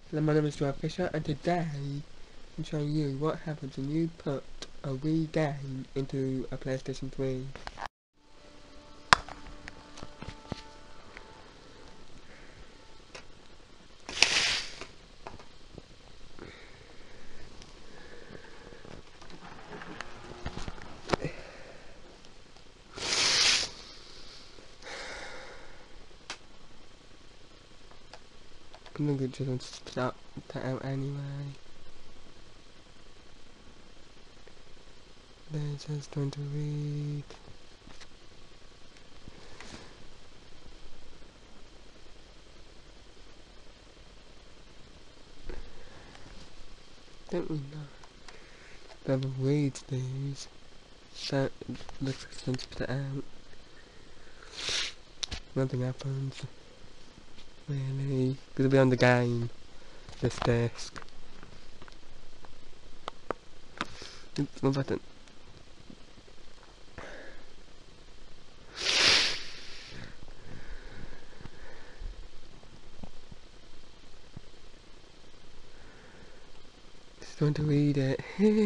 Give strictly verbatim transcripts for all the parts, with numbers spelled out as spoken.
Hello, my name is Dwight Fisher, and today I'm showing you what happens when you put a Wii game into a PlayStation three. I'm not going to just start that out anyway. They're just going to read. Don't we know? Whoever reads these, so it looks like someone's put it out. Nothing happens. Really? Because it'll be on the game. This disc. Oops, no button. Just going to read it.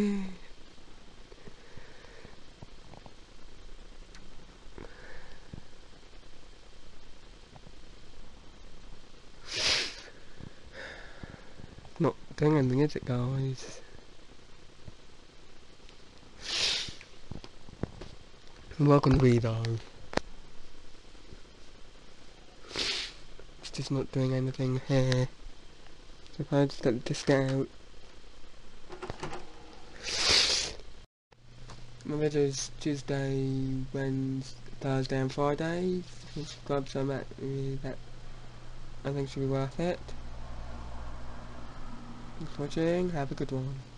Not doing anything, is it, guys? Welcome to Wii, though. It's just not doing anything here. So if I just let the disc out. My videos Tuesday, Wednesday, Thursday and Friday. Subscribe so much that I think should be worth it. Thanks for watching, have a good one.